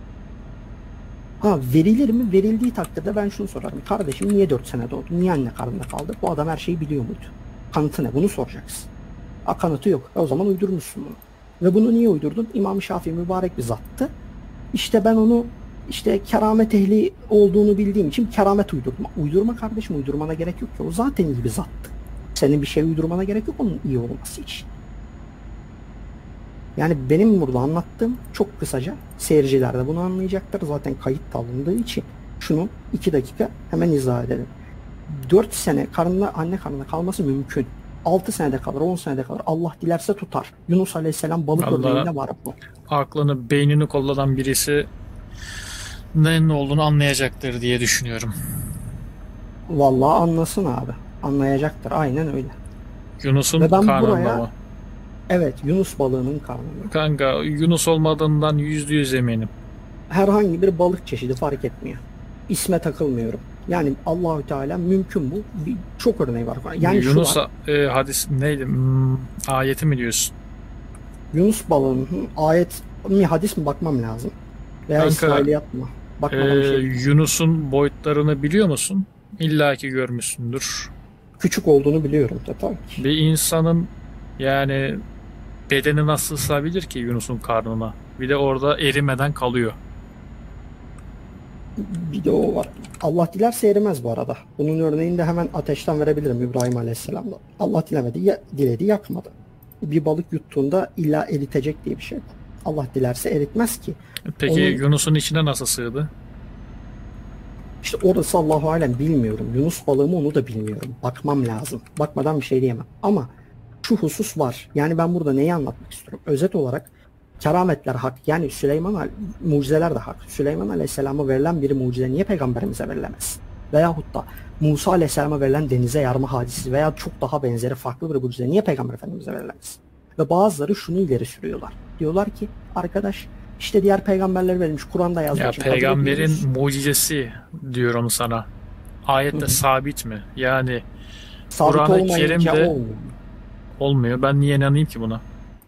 Ha, verilir mi? Verildiği takdirde ben şunu sorarım. Kardeşim niye dört sene doğdu? Niye anne karnında kaldı? Bu adam her şeyi biliyor muydu? Kanıtı ne? Bunu soracaksın. Ha, kanıtı yok. E, o zaman uydurmuşsun bunu. Ve bunu niye uydurdun? İmam Şafii mübarek bir zattı. İşte ben onu işte keramet ehli olduğunu bildiğim için keramet uydurma. Uydurma kardeşim, uydurmana gerek yok ki. O zaten iyi bir zattı. Senin bir şey uydurmana gerek yok onun iyi olması için. Yani benim burada anlattığım çok kısaca, seyirciler de bunu anlayacaktır. Zaten kayıt da alındığı için şunu iki dakika hemen izah edelim. dört sene karnında, anne karnında kalması mümkün. altı senede kalır, on senede kalır. Allah dilerse tutar. Yunus Aleyhisselam balık Allah- örneğinde var bu. Aklını, beynini kollanan birisi ne olduğunu anlayacaktır diye düşünüyorum. Vallahi anlasın abi. Anlayacaktır. Aynen öyle. Yunus'un Ve ben karnında buraya- mı? Evet, Yunus balığının karnında. Kanka Yunus olmadığından yüzde yüz eminim. Herhangi bir balık çeşidi fark etmiyor. İsme takılmıyorum. Yani Allahü Teala mümkün bu. Bir, çok örneği var. Yani şu Yunus var. e, hadis neydi? Hmm, ayeti mi diyorsun? Yunus balığının hı, ayet mi hadis mi bakmam lazım. Veya Kanka, İsrailiyat mı? Bakmadan bir Ee, şey. Yunus'un boyutlarını biliyor musun? İlla ki görmüşsündür. Küçük olduğunu biliyorum da tabii ki. Bir insanın yani bedeni nasıl sığabilir ki Yunus'un karnına? Bir de orada erimeden kalıyor. Bir de o var. Allah dilerse erimez bu arada. Bunun örneğini de hemen ateşten verebilirim İbrahim Aleyhisselam'da. Allah dilemedi, ya, diledi, yakmadı. Bir balık yuttuğunda illa eritecek diye bir şey yok. Allah dilerse eritmez ki. Peki Onun- Yunus'un içine nasıl sığdı? İşte orası Allahu alem, bilmiyorum. Yunus balığı mı onu da bilmiyorum. Bakmam lazım. Bakmadan bir şey diyemem. Ama şu husus var. Yani ben burada neyi anlatmak istiyorum? Özet olarak kerametler hak. Yani Süleyman al- mucizeler de hak. Süleyman Aleyhisselam'a verilen bir mucize niye peygamberimize verilemez? Veyahut da Musa Aleyhisselam'a verilen denize yarma hadisi veya çok daha benzeri farklı bir mucize niye peygamber efendimize verilemez? Ve bazıları şunu ileri sürüyorlar. Diyorlar ki arkadaş işte diğer peygamberler verilmiş, Kur'an'da yazdığı Ya için kabul ediyoruz. peygamberin mucizesi diyorum sana. Ayette Hı hı. sabit mi? Yani Sabit Kur'an-ı olmayınca Kerim'de- olmuyor. olmuyor. Ben niye inanayım ki buna?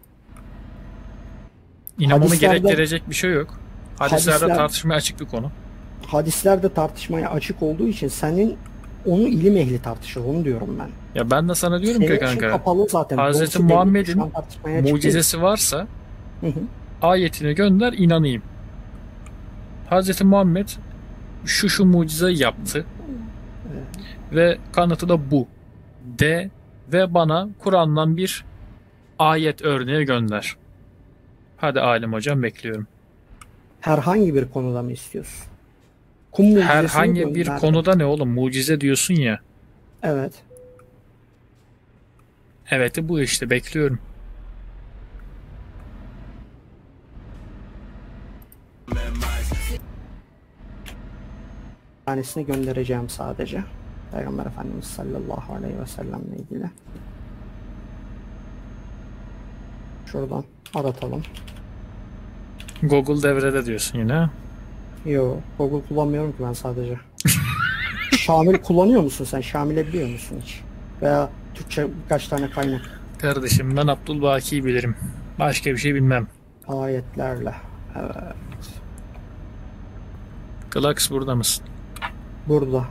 İnanmamı Hadislerde- gerektirecek bir şey yok. Hadislerde Hadisler- tartışmaya açık bir konu. Hadislerde tartışmaya açık olduğu için senin onu ilim ehli tartışır, onu diyorum ben. Ya ben de sana diyorum Senin ki için kanka, kapalı zaten. Hazreti Doğrusu değil, Muhammed'in şu an tartışmaya açık değil. mucizesi varsa Hı hı. ayetini gönder inanayım. Hazreti Muhammed şu şu mucizeyi yaptı ve kanıtı da bu de ve bana Kur'an'dan bir ayet örneği gönder. Hadi alim hocam bekliyorum. Herhangi bir konuda mı istiyorsun? Kum mucizesini Herhangi bir gönder. konuda ne oğlum, mucize diyorsun ya. Evet. Evet bu işte bekliyorum. Bir tanesini göndereceğim sadece. Peygamber Efendimiz sallallahu aleyhi ve sellemle ilgili. Şuradan aratalım. Google devrede diyorsun yine. Yo, Google kullanmıyorum ki ben sadece. Şamil kullanıyor musun sen? Şamil'e biliyor musun hiç? Veya Türkçe birkaç tane kaynak Kardeşim ben Abdülbaki'yi bilirim. Başka bir şey bilmem. ayetlerle. Evet. Glax burada mısın? Burada.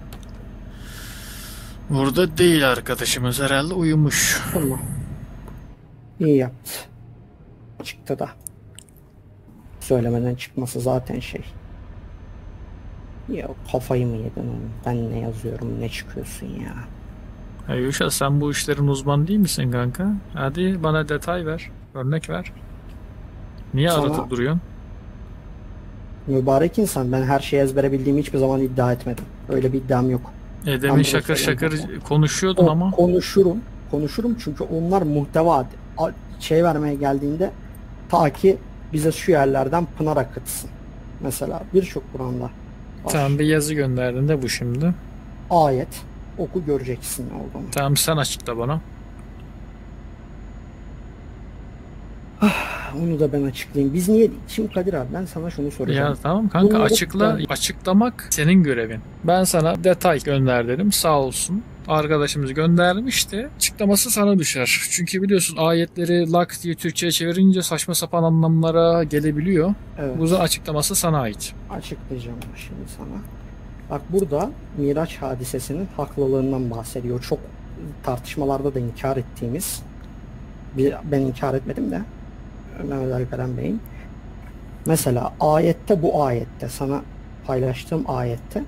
Burada değil arkadaşımız, herhalde uyumuş. Tamam. İyi yaptı. Çıktı da. Söylemeden çıkması zaten şey. Ya kafayı mı yedin oğlum? Ben ne yazıyorum, ne çıkıyorsun ya? Ya Yuşa, sen bu işlerin uzmanı değil misin kanka? Hadi bana detay ver. Örnek ver. Niye Sana- aratıp duruyorsun? Mübarek insan, ben her şeyi ezbere bildiğimi hiçbir zaman iddia etmedim. Öyle bir iddiam yok. E Ben demin bunu şakır şakır söyleyeyim. konuşuyordun O- ama. Konuşurum. Konuşurum çünkü onlar muhteva a- şey vermeye geldiğinde ta ki bize şu yerlerden pınar akıtsın. Mesela birçok Kur'an'da var. Tamam, bir yazı gönderdin de bu şimdi. Ayet oku, göreceksin ne olduğunu. Tamam, sen açıkla bana. Onu da ben açıklayayım. Biz niye şimdi Kadir abi, ben sana şunu soracağım. Ya tamam kanka, Bunları- açıkla. ben- Açıklamak senin görevin. Ben sana detay gönder dedim, sağ olsun. Arkadaşımız göndermişti. Açıklaması sana düşer. Çünkü biliyorsun ayetleri lak diye Türkçe'ye çevirince saçma sapan anlamlara gelebiliyor. Evet, Bu yüzden açıklaması sana ait. açıklayacağım şimdi sana. Bak burada Miraç hadisesinin haklılığından bahsediyor. Çok tartışmalarda da inkar ettiğimiz, bir, ben inkar etmedim de Mehmet Alperen Bey'in. Mesela ayette, bu ayette sana paylaştığım ayette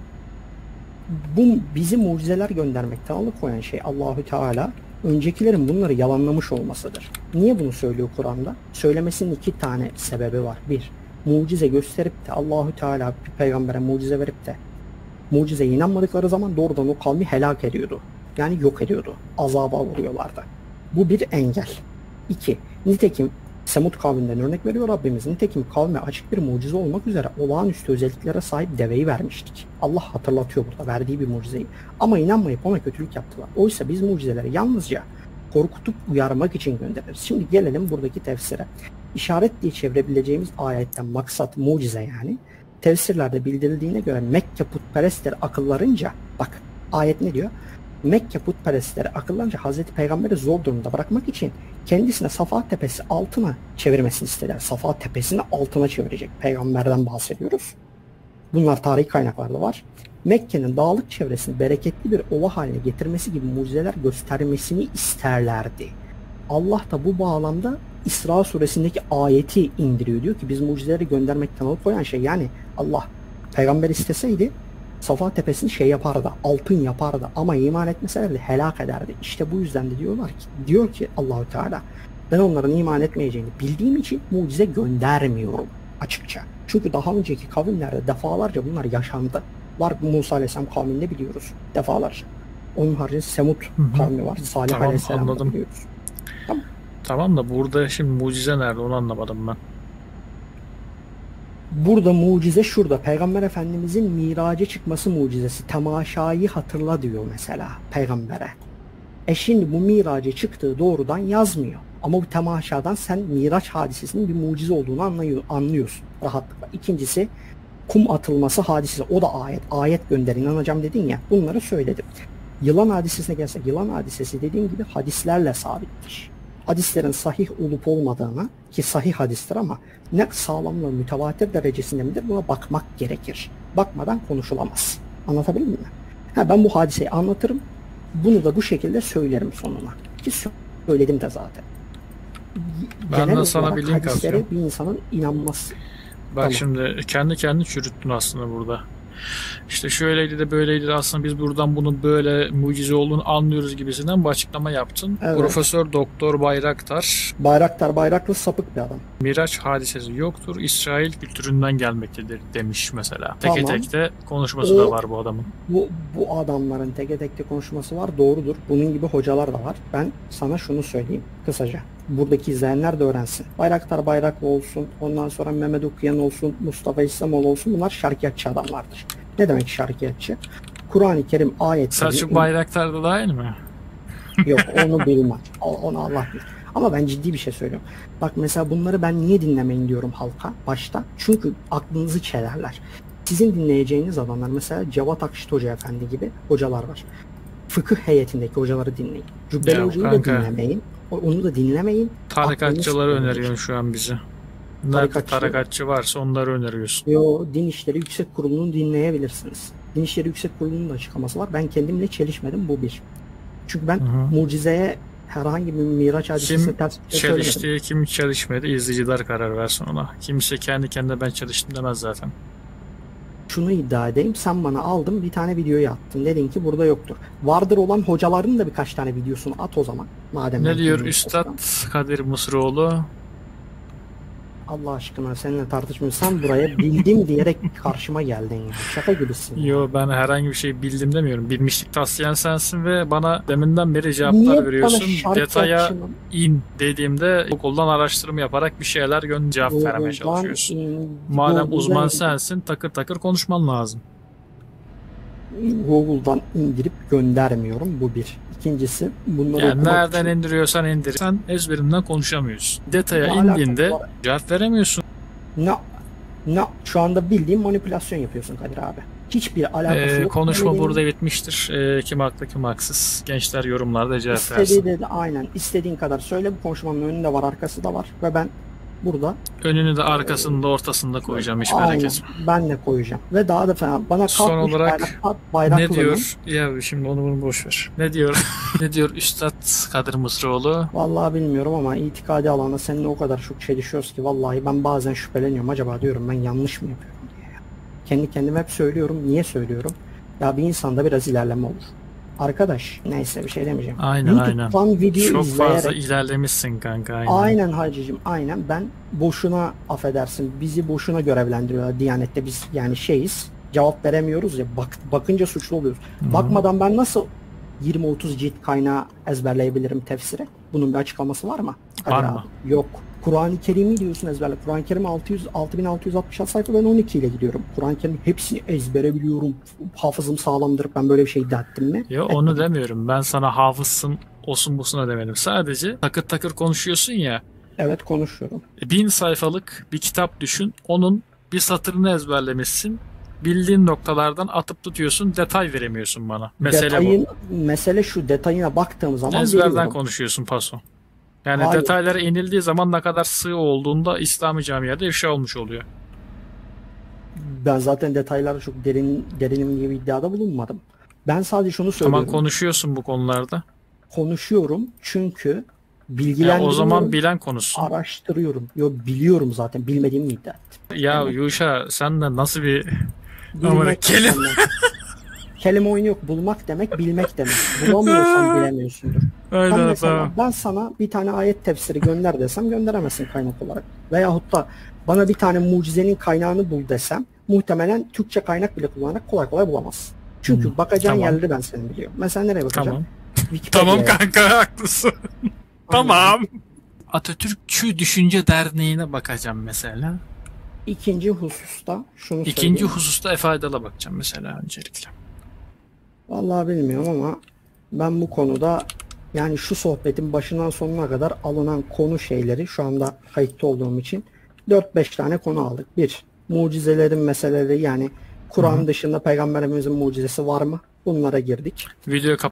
bu bizi mucizeler göndermekten alıkoyan şey Allahü Teala öncekilerin bunları yalanlamış olmasıdır. Niye bunu söylüyor Kur'an'da? Söylemesinin iki tane sebebi var. Bir, mucize gösterip de Allahü Teala bir peygambere mucize verip de mucizeye inanmadıkları zaman doğrudan o kavmi helak ediyordu. Yani yok ediyordu. Azaba uğruyorlardı. Bu bir engel. İki, nitekim Semud kavminden örnek veriyor Rabbimiz. Nitekim kavme açık bir mucize olmak üzere olağanüstü özelliklere sahip deveyi vermiştik. Allah hatırlatıyor burada verdiği bir mucizeyi. Ama inanmayıp ona kötülük yaptılar. Oysa biz mucizeleri yalnızca korkutup uyarmak için göndeririz. Şimdi gelelim buradaki tefsire. İşaret diye çevirebileceğimiz ayetten maksat mucize yani. Tefsirlerde bildirildiğine göre Mekke putperestleri akıllarınca, bak ayet ne diyor? Mekke putperestleri akıllarınca Hazreti Peygamber'i zor durumda bırakmak için kendisine Safa Tepesi altına çevirmesini istediler. Safa Tepesi'ni altına çevirecek. Peygamberden bahsediyoruz. Bunlar tarihi kaynaklarda var. Mekke'nin dağlık çevresini bereketli bir ova haline getirmesi gibi mucizeler göstermesini isterlerdi. Allah da bu bağlamda İsra suresindeki ayeti indiriyor. Diyor ki biz mucizeleri göndermekten alıkoyan şey, yani Allah peygamber isteseydi Safa Tepesi'ni şey yapardı, altın yapardı ama iman etmeselerdi helak ederdi. İşte bu yüzden de diyorlar ki, diyor ki Allahu Teala, ben onların iman etmeyeceğini bildiğim için mucize göndermiyorum açıkça. Çünkü daha önceki kavimlerde defalarca bunlar yaşandı. Var Musa Aleyhisselam kavminde biliyoruz defalarca. Onun haricinde Semud Hı hı. kavmi var. Salih Tamam, Aleyhisselam'ı anladım. biliyoruz. Tamam da burada şimdi mucize nerede, onu anlamadım ben. Burada mucize şurada. Peygamber Efendimizin miraca çıkması mucizesi. Temaşayı hatırla diyor mesela peygambere. E şimdi bu miraca çıktığı doğrudan yazmıyor. Ama bu temaşadan sen miraç hadisesinin bir mucize olduğunu anlıyor, anlıyorsun rahatlıkla. İkincisi kum atılması hadisesi. O da ayet. Ayet gönder inanacağım dedin ya. Bunları söyledim. Yılan hadisesine gelsek, yılan hadisesi dediğim gibi hadislerle sabittir. Hadislerin sahih olup olmadığına, ki sahih hadistir ama ne sağlamlığı mütevatir derecesinde midir, buna bakmak gerekir. Bakmadan konuşulamaz. Anlatabildim mi? Ha, ben bu hadiseyi anlatırım. Bunu da bu şekilde söylerim sonuna. Ki söyledim de zaten. Ben Genel de sana olarak bir link hadislere atıyorum. bir insanın inanması. Bak Tamam. şimdi kendi kendi çürüttün aslında burada. İşte şöyleydi de böyleydi de aslında biz buradan bunun böyle mucize olduğunu anlıyoruz gibisinden bir açıklama yaptın. Evet. Profesör Doktor Bayraktar, Bayraktar Bayraklı sapık bir adam. Miraç hadisesi yoktur, İsrail kültüründen gelmektedir demiş mesela. Teke Tamam. tekte konuşması da O- var bu adamın. Bu, bu adamların teke tekte konuşması var, doğrudur. Bunun gibi hocalar da var. Ben sana şunu söyleyeyim kısaca. Buradaki izleyenler de öğrensin. Bayraktar Bayraklı olsun, ondan sonra Mehmet Okuyan olsun, Mustafa İslamoğlu olsun, bunlar şarkiyatçı adamlardır. Ne demek şarkiyatçı? Kur'an-ı Kerim ayetleri... Selçuk Bayraktar da dahil mi? Yok, onu bilmem. O- Onu Allah bilir. Ama ben ciddi bir şey söylüyorum. Bak mesela bunları ben niye dinlemeyin diyorum halka başta. Çünkü aklınızı çelerler. Sizin dinleyeceğiniz adamlar mesela Cevat Akşit Hoca Efendi gibi hocalar var. Fıkıh heyetindeki hocaları dinleyin. Cübbeli Ya Hoca'yı da kanka. dinlemeyin. Onu da dinlemeyin. Tarikatçıları Aklınız öneriyorsun şu an bize. Nerede Tarikatçı- tarikatçı varsa onları öneriyorsun. Yo, Din İşleri Yüksek Kurulu'nu dinleyebilirsiniz. Din İşleri Yüksek Kurulu'nun da açıklaması var. Ben kendimle çelişmedim, bu bir. Çünkü ben Hı hı. mucizeye herhangi bir Miraç hadisesine Kim ters bir şey söylemedim. çelişti, kim çelişmedi, izleyiciler karar versin ona. Kimse kendi kendine ben çeliştim demez zaten. Şunu iddia edeyim, sen bana aldın bir tane videoyu attın, dedin ki burada yoktur. Vardır olan hocaların da birkaç tane videosunu at o zaman. Madem ben Ne diyor kendim Üstad istemem. Kadir Mısıroğlu? Allah aşkına seninle tartışmıyorsun. Sen buraya bildim diyerek karşıma geldin ya. Şaka gibisin. Yo, ben herhangi bir şey bildim demiyorum. Bilmişlik taslayan sensin ve bana deminden beri cevaplar Niye bana veriyorsun. şart Detaya yapışını- in dediğimde Google'dan araştırma yaparak bir şeyler gön cevap vermeye Google'dan çalışıyorsun. in- Madem Google'dan uzman in- sensin, takır takır konuşman lazım. Google'dan indirip göndermiyorum, bu bir. İkincisi bunları Yani okumak nereden için- indiriyorsan indir. Sen ezberinden konuşamıyorsun. Detaya Ne indiğinde alakası var? cevap veremiyorsun. Ne, ne, şu anda bildiğin manipülasyon yapıyorsun Kadir abi. Hiçbir alakası Ee, yok. konuşma Bildiğin- burada bitmiştir. Ee, kim haklı kim haksız. Gençler yorumlarda cevap İstediği versin. de, de aynen istediğin kadar söyle, bu konuşmanın önünde var arkası da var ve ben burada Önünü de arkasını da ortasında koyacağım, hiç merak aynen etme. ben de koyacağım ve daha da fena bana Son kalkmış olarak bayrak, bayraklının, Ne diyor? Ya şimdi onu bunu boş ver. Ne diyor? Ne diyor Üstad Kadir Mısıroğlu? vallahi bilmiyorum ama itikadi alanda seninle o kadar çok çelişiyoruz ki vallahi ben bazen şüpheleniyorum, acaba diyorum ben yanlış mı yapıyorum diye. Kendi kendime hep söylüyorum. Niye söylüyorum? Ya bir insanda biraz ilerleme olur. Arkadaş neyse bir şey demeyeceğim. Aynen aynen. YouTube'dan video Çok izleyerek fazla ilerlemişsin kanka. Aynen. aynen hacıcım aynen, ben boşuna affedersin bizi boşuna görevlendiriyorlar Diyanet'te, biz yani şeyiz, cevap veremiyoruz ya, bak, bakınca suçlu oluyoruz. Hı. Bakmadan ben nasıl yirmi otuz cilt kaynağı ezberleyebilirim tefsiri? Bunun bir açıklaması var mı? Hadi Var abi. mı? Yok. Kur'an-ı Kerim'i diyorsun ezberle. Kur'an-ı Kerim altı yüz altı bin altı yüz altmış altı sayfa, ben on iki ile gidiyorum. Kur'an-ı Kerim'in hepsini ezbere biliyorum. Hafızım sağlamdır. Ben böyle bir şey iddia ettim mi? Ya onu demiyorum. Ben sana hafızsın, olsun busuna demedim. Sadece takır takır konuşuyorsun ya. Evet, konuşuyorum. Bin sayfalık bir kitap düşün. Onun bir satırını ezberlemişsin. Bildiğin noktalardan atıp tutuyorsun. Detay veremiyorsun bana. Mesele Detayın, mesele şu, detayına baktığım bu. zaman Ezberden veriyorum. konuşuyorsun paso. Yani Hayır. detaylara inildiği zaman ne kadar sığ olduğunda İslami camiada ifşa olmuş oluyor. Ben zaten detaylara çok derin derinim diye bir iddiada bulunmadım. Ben sadece şunu söylüyorum. Tamam, konuşuyorsun bu konularda. Konuşuyorum çünkü Ya bilgilendiriyorum. o zaman bilen konusun. araştırıyorum. Yo, biliyorum zaten, bilmediğimi iddia ettim. Ya Yuşa, sen de nasıl bir Ama Bilmek kelime- demek. Kelime oyunu yok. Bulmak demek, bilmek demek. Bulamıyorsan bilemiyorsundur. Ben Aynen mesela tamam. ben sana bir tane ayet tefsiri gönder desem gönderemezsin kaynak olarak. Veyahut da bana bir tane mucizenin kaynağını bul desem muhtemelen Türkçe kaynak bile kullanarak kolay kolay bulamazsın. Çünkü Hmm, bakacağın tamam. yerleri ben senin biliyorum. Mesela nereye bakacağım? Tamam. Wikipedia'ya. Tamam kanka, haklısın. Tamam. Atatürkçü Düşünce Derneği'ne bakacağım mesela. İkinci hususta şunu İkinci söyleyeyim. hususta Efadal'a bakacağım mesela öncelikle. Vallahi bilmiyorum ama ben bu konuda, yani şu sohbetin başından sonuna kadar alınan konu şeyleri, şu anda kayıtta olduğum için dört beş tane konu aldık. Bir, mucizelerin meseleleri, yani Kur'an dışında peygamberimizin mucizesi var mı? Bunlara girdik. Video